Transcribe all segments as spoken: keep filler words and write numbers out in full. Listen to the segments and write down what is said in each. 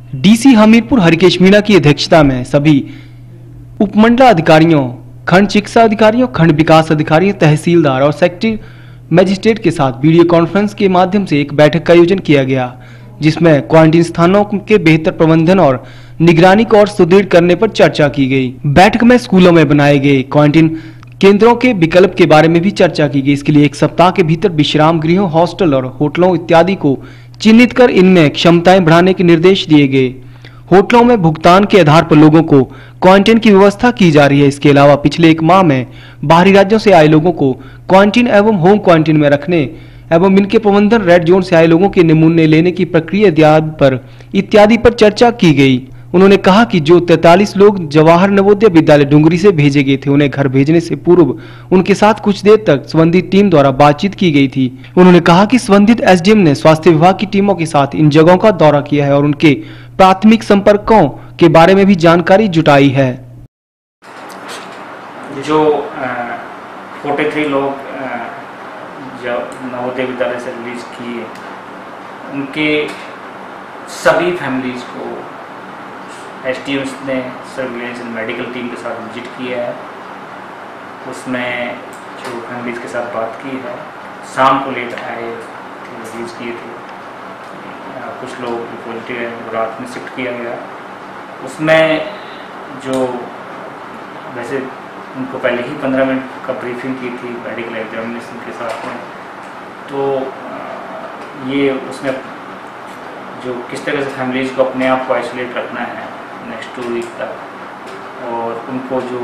DC Hamirpur Harikesh Meena की अध्यक्षता में सभी उपमंडलाधिकारियों, खंड चिकित्सा अधिकारियों, खंड विकास अधिकारियों, तहसीलदार और सेक्टर मजिस्ट्रेट के साथ वीडियो कॉन्फ्रेंस के माध्यम से एक बैठक का आयोजन किया गया, जिसमें क्वारंटीन स्थानों के बेहतर प्रबंधन और निगरानी को और सुदृढ़ करने पर चर्चा की गई। बैठक में स्कूलों में बनाए गए क्वारंटीन केंद्रों के विकल्प के बारे में भी चर्चा की गई। इसके लिए एक सप्ताह के भीतर विश्राम गृहों, हॉस्टल और होटलों इत्यादि को चिन्हित कर इनमें क्षमताएं बढ़ाने के निर्देश दिए गए। होटलों में भुगतान के आधार पर लोगों को क्वारंटीन की व्यवस्था की जा रही है। इसके अलावा पिछले एक माह में बाहरी राज्यों से आए लोगों को क्वारंटीन एवं होम क्वारंटीन में रखने एवं इनके प्रबंधन, रेड जोन से आए लोगों के नमूने लेने की प्रक्रिया इत्यादि पर इत्यादि पर चर्चा की गई। उन्होंने कहा कि जो तैंतालीस लोग जवाहर नवोदय विद्यालय डुंगरी से भेजे गए थे, उन्हें घर भेजने से पूर्व उनके साथ कुछ देर तक संबंधित टीम द्वारा बातचीत की गई थी। उन्होंने कहा कि संबंधित एसडीएम ने स्वास्थ्य विभाग की टीमों के साथ इन जगहों का दौरा किया है और उनके प्राथमिक संपर्कों के बारे में भी जानकारी जुटाई है। जो तैंतालीस लोग जब नवोदय विद्यालय से रिलीज किए, उनके सभी फैमिलीज को एसडीएम्स ने सर्विलेंस एंड मेडिकल टीम के साथ विजिट किया है। उसमें जो फैमिलीज के साथ बात की है, शाम को लेट आए रिलीज किए थे, कुछ लोग पॉजिटिव रात में शिफ्ट किया गया। उसमें जो वैसे उनको पहले ही पंद्रह मिनट का ब्रीफिंग की थी मेडिकल एग्जामिनेशन के साथ में, तो ये उसमें जो किस तरह से फैमिलीज़ को अपने आप को आइसोलेट रखना है नेक्स्ट टू वीक तक, और उनको जो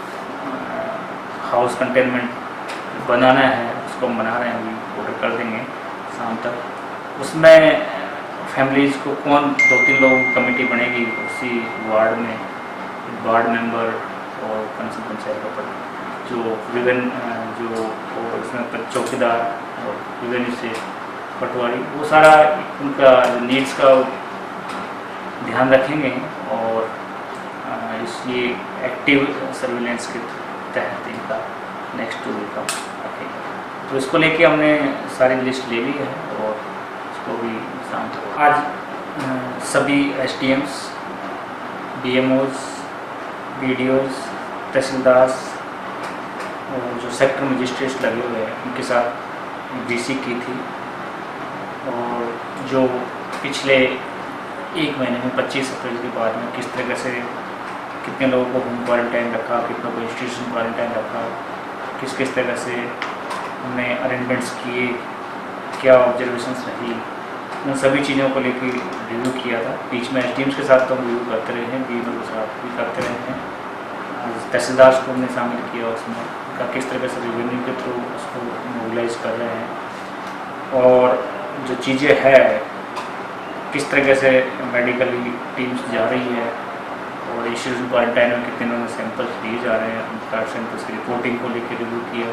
हाउस कंटेनमेंट बनाना है उसको हम बना रहे हैं, अभी ऑर्डर कर देंगे शाम तक। उसमें फैमिलीज़ को कौन दो तीन लोगों की कमेटी बनेगी उसी वार्ड में, वार्ड मेंबर और कंसर्न पंचायत का पद जो विभिन्न जो और उसमें चौकीदार और विभिन्न से पटवारी, वो सारा उनका जो नीड्स का ध्यान रखेंगे और इस ये एक्टिव सर्विलेंस के तहत इनका नेक्स्ट टू वीक का रखेंगे। तो इसको लेके हमने सारी लिस्ट ले ली है और इसको भी शाम तक आज सभी एसडीएम्स, डीएमओज, बीडीओज, तहसीलदार और जो सेक्टर मजिस्ट्रेट्स लगे हुए हैं उनके साथ बीसी की थी, और जो पिछले एक महीने में पच्चीस अप्रैल के बाद में किस तरह से कितने लोगों को होम क्वारंटाइन रखा, कितनों को इंस्टीट्यूशन क्वारंटाइन रखा, किस किस तरह से हमने अरेंजमेंट्स किए, क्या ऑब्जर्वेशंस रही, उन सभी चीज़ों को लेकर रिव्यू किया था। बीच में एसडीएम्स के साथ तो हम रिव्यू करते रहे हैं, बीओ के साथ भी करते रहे हैं, तहसीलदार को हमने शामिल किया उसमें, का किस तरह से रेवेन्यू के थ्रू उसको मोबिलाइज कर रहे हैं, और जो चीज़ें है किस तरह से मेडिकली टीम्स जा रही है और इंस्टीट्यूशन क्वारंटाइन में कितने लोगों सैंपल्स दिए जा रहे हैं, उनका सैंपल्स की रिपोर्टिंग को लेकर रिव्यू किया,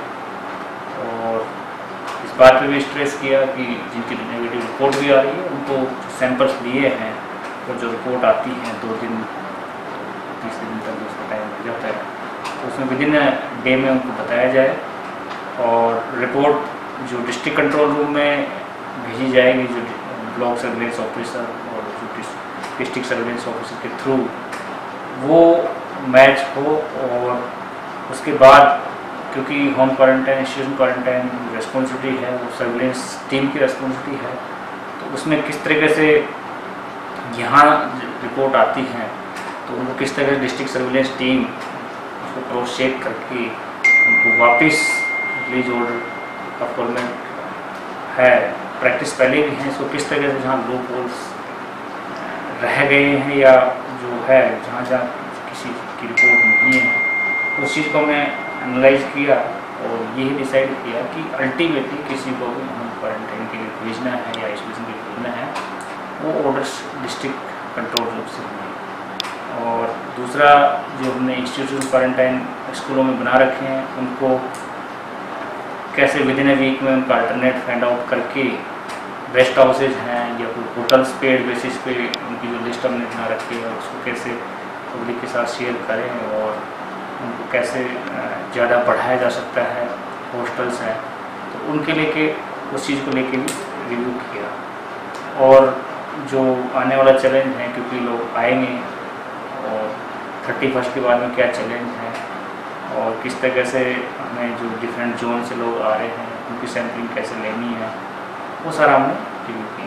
और इस बात पे भी स्ट्रेस किया कि जिनकी नेगेटिव रिपोर्ट भी आ रही है उनको सैंपल्स लिए हैं और जो रिपोर्ट आती है दो दिन तीसरे दिन तक उसका टाइम लग जाता है, तो उसमें विद इन डे में उनको बताया जाए और रिपोर्ट जो डिस्ट्रिक्ट कंट्रोल रूम में भेजी जाएगी, जो ब्लॉक सर्विलेंस ऑफिसर और जो डिस्ट्रिक्ट सर्विलेंस ऑफिसर के थ्रू वो मैच हो, और उसके बाद क्योंकि home quarantine, institution quarantine responsibility है, वो सर्विलेंस टीम की रिस्पॉन्सिबिलिटी है, तो उसमें किस तरीके से यहाँ रिपोर्ट आती है तो उनको किस तरह डिस्ट्रिक्ट सर्विलेंस टीम उसको क्रॉस चेक करके उनको वापस रिलीज ऑर्डर का फॉर्मेट है, प्रैक्टिस पहले भी है, इसको किस तरह से जहाँ लूप होल्स रह गए हैं या जो है जहाँ जहाँ किसी की रिपोर्ट नहीं है, उस चीज़ को हमने एनालाइज किया और यही डिसाइड किया कि अल्टीमेटली किसी को भी हम क्वारंटाइन के लिए भेजना है या आइसोलेशन के लिए भेजना है, वो ऑर्डर्स डिस्ट्रिक्ट कंट्रोल रूम से होंगे। और दूसरा जो हमने इंस्टीट्यूशन क्वारंटाइन स्कूलों में बना रखे हैं, उनको कैसे विद इन ए वीक में उनका अल्टरनेट फाइंड आउट करके रेस्ट हाउसेज हैं या कोई होटल्स पेड बेसिस पे उनकी जो लिस्ट हमने बना रखी है उसको कैसे पब्लिक के साथ शेयर करें और उनको कैसे ज़्यादा बढ़ाया जा सकता है। हॉस्टल्स हैं तो उनके लेके उस चीज़ को लेके भी रिव्यू किया। और जो आने वाला चैलेंज है, क्योंकि लोग आएंगे और थर्टी फर्स्ट के बाद में क्या चैलेंज है और किस तरह से हमें जो डिफरेंट जोन से लोग आ रहे हैं उनकी सैम्पलिंग कैसे लेनी है, वो सारा हमने रिव्यू किया।